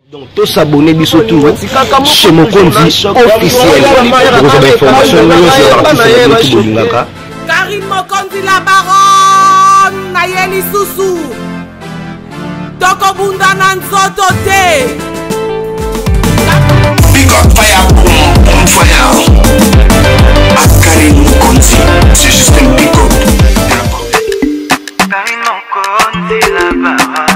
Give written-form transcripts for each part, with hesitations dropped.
Donc, tous s'abonner bisotou chez Mokonzi officiel. Pour vos informations, Karine Mokonzi la baronne, Nayeli Sousou. Toko Bunda Nanzoto te. Big up fire, boom, fire. À Karine Mokonzi, c'est juste un big up. Karine Mokonzi la baronne.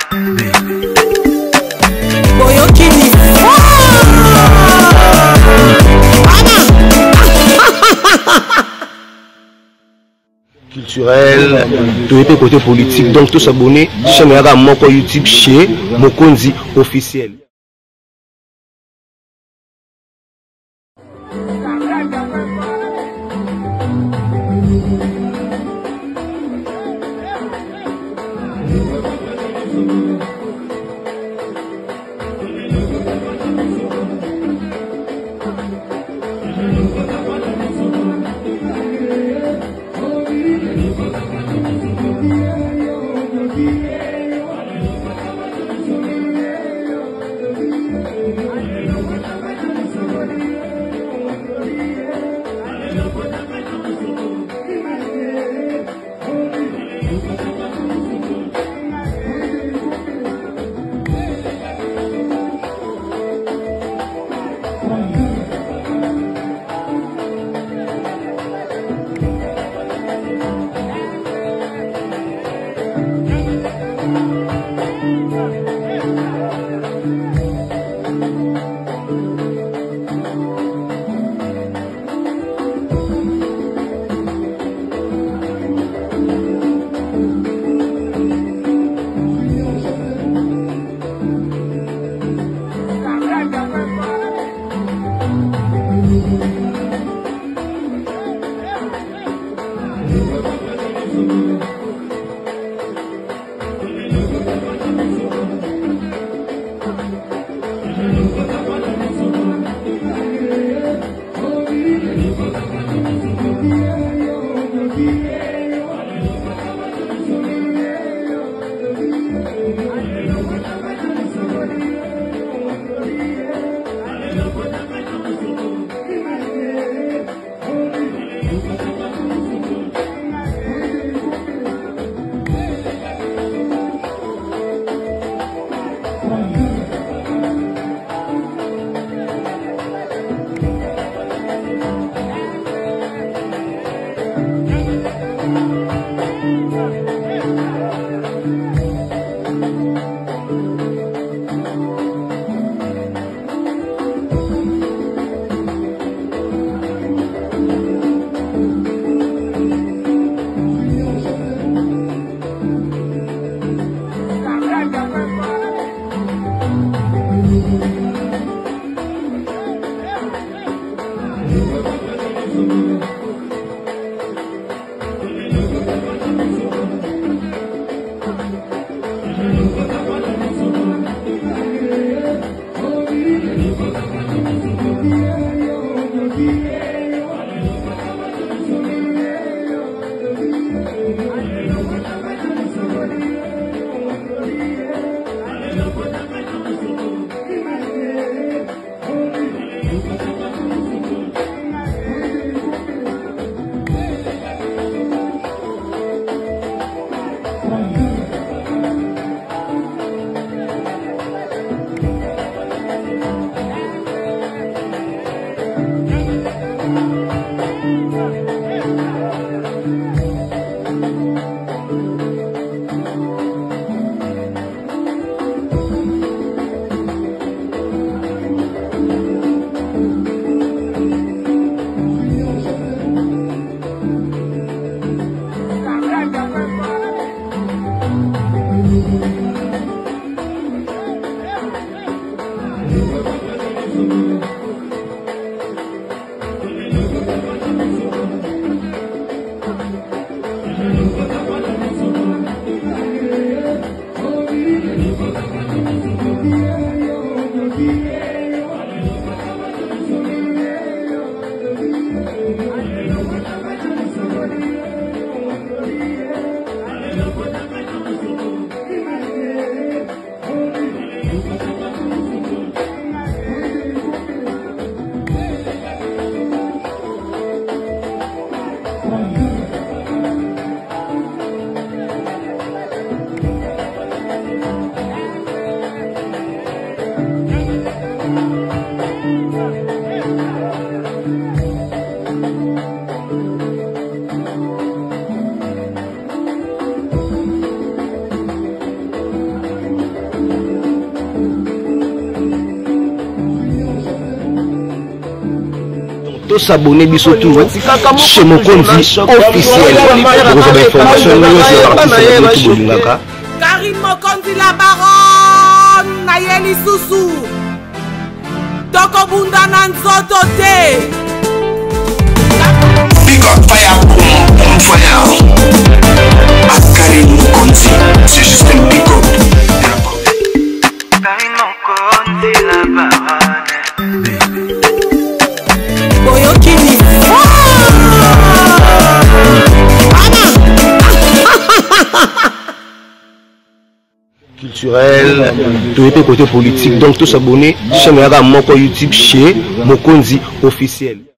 Culturel, tout était côté politique, donc tous s'abonner chez mon YouTube chez Mokonzi officiel. tous s'abonner biso tout chez Mokonzi officiel. Vous avez information sur l'artiste de Bolingaka. Karine Mokonzi la baronne Nayeli Susu Tokobunda Nanzoto te. Big up fire, boom fire. Karine Mokonzi, c'est juste un big up. Karine Mokonzi la baronne. Boyokini. Culturel, tout était côté politique, donc tous s'abonner chaîne Moko YouTube chez Mokonzi officiel.